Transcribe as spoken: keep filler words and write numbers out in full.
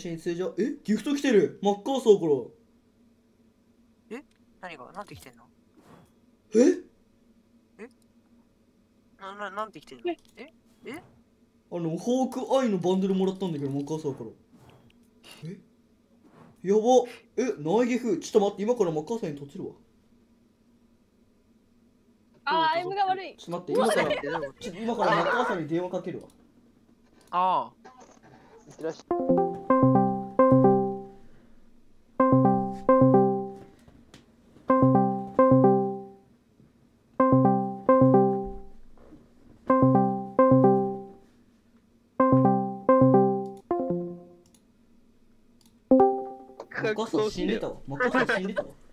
チェーン通常。えギフト来てる。マッカーサーから。 え何がなんて来てんの？ ええな、な、なんて来てんの？ええあの、ホークアイのバンドルもらったんだけど、マッカーサーから。えやば。え、ないギフ。ちょっと待って、今からマッカーサーにとちるわ。 あー、M が悪い。 ちょっと待って、今から、 どういうことちょ今からマッカーサーに電話かけるわ。 ああ。 いってらっしゃい。 マッカーサー死んでたわ。マッカーサー死んでたわ。